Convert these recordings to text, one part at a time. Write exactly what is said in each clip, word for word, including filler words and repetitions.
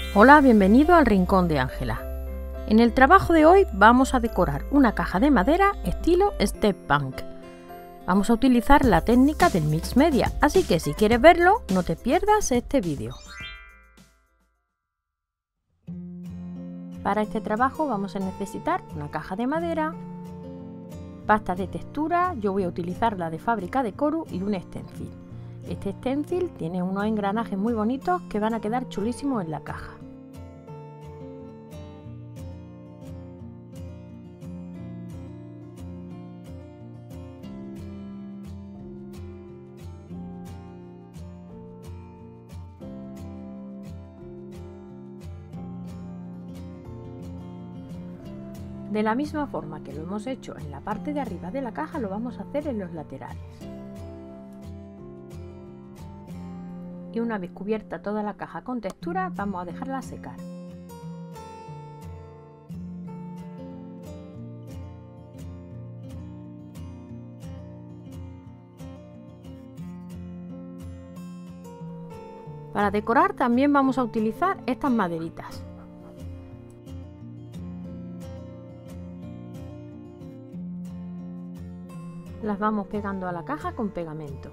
Hola, bienvenido al Rincón de Ángela. En el trabajo de hoy vamos a decorar una caja de madera estilo Step Punk. Vamos a utilizar la técnica del Mix Media, así que si quieres verlo, no te pierdas este vídeo. Para este trabajo vamos a necesitar una caja de madera, pasta de textura, yo voy a utilizar la de fábrica de Coru y un stencil. Este stencil tiene unos engranajes muy bonitos que van a quedar chulísimos en la caja. De la misma forma que lo hemos hecho en la parte de arriba de la caja, lo vamos a hacer en los laterales. Y una vez cubierta toda la caja con textura, vamos a dejarla secar. Para decorar también vamos a utilizar estas maderitas. Las vamos pegando a la caja con pegamento.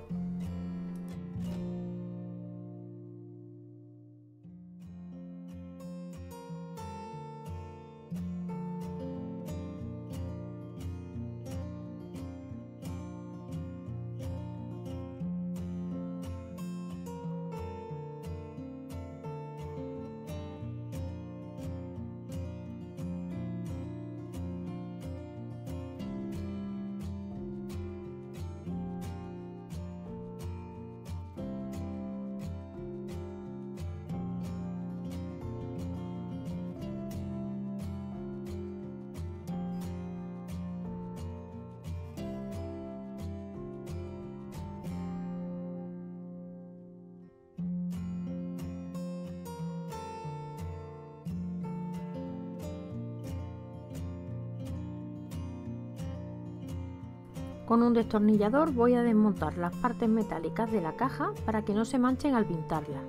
Con un destornillador voy a desmontar las partes metálicas de la caja para que no se manchen al pintarla.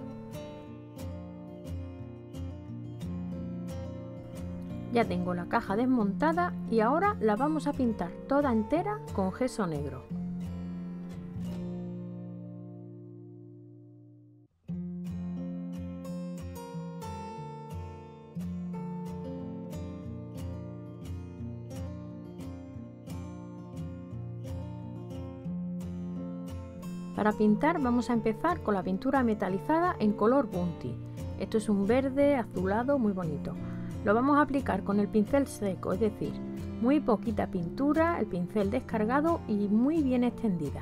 Ya tengo la caja desmontada y ahora la vamos a pintar toda entera con gesso negro. Para pintar vamos a empezar con la pintura metalizada en color Bounty. Esto es un verde azulado muy bonito. Lo vamos a aplicar con el pincel seco, es decir, muy poquita pintura, el pincel descargado y muy bien extendida.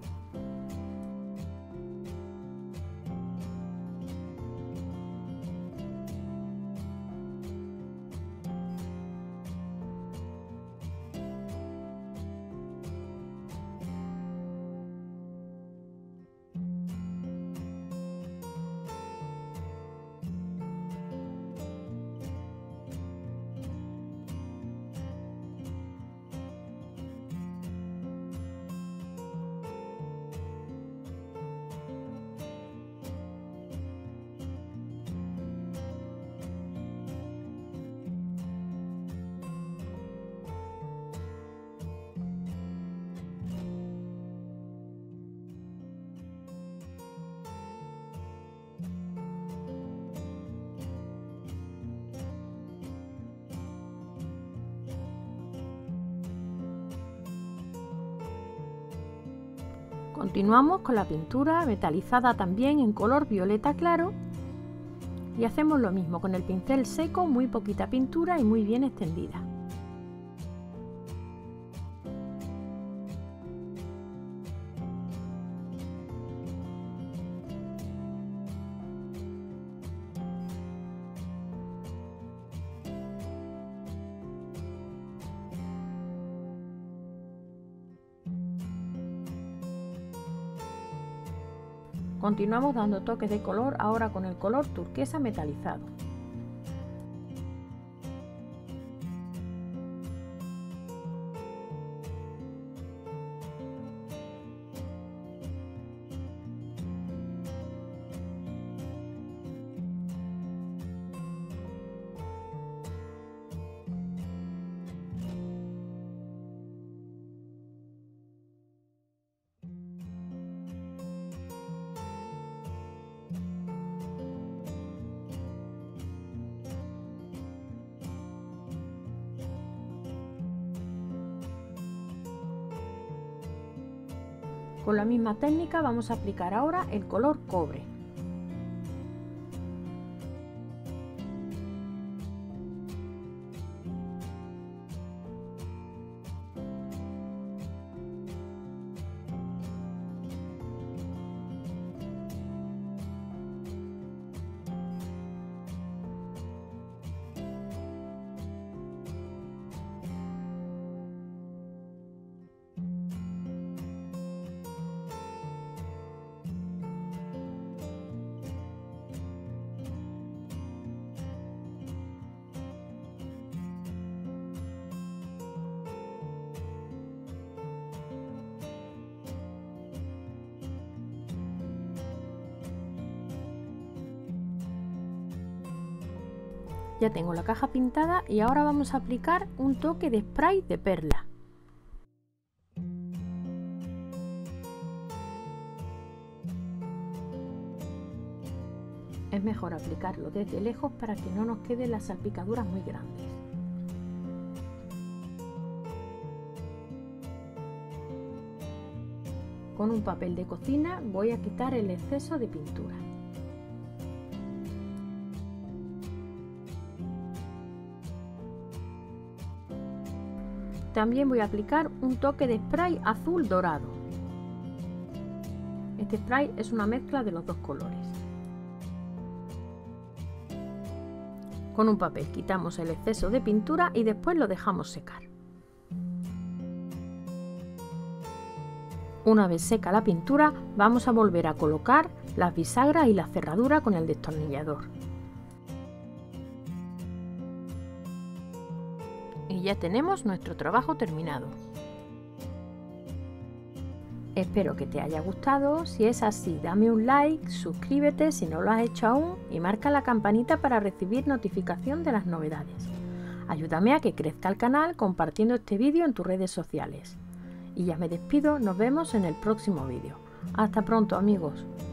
Continuamos con la pintura metalizada también en color violeta claro y hacemos lo mismo con el pincel seco, muy poquita pintura y muy bien extendida. Continuamos dando toques de color ahora con el color turquesa metalizado. Con la misma técnica vamos a aplicar ahora el color cobre. Ya tengo la caja pintada y ahora vamos a aplicar un toque de spray de perla. Es mejor aplicarlo desde lejos para que no nos queden las salpicaduras muy grandes. Con un papel de cocina voy a quitar el exceso de pintura. También voy a aplicar un toque de spray azul dorado. Este spray es una mezcla de los dos colores. Con un papel quitamos el exceso de pintura y después lo dejamos secar. Una vez seca la pintura, vamos a volver a colocar las bisagras y la cerradura con el destornillador. Y ya tenemos nuestro trabajo terminado. Espero que te haya gustado. Si es así, dame un like, suscríbete si no lo has hecho aún y marca la campanita para recibir notificación de las novedades. Ayúdame a que crezca el canal compartiendo este vídeo en tus redes sociales. Y ya me despido, nos vemos en el próximo vídeo. Hasta pronto, amigos.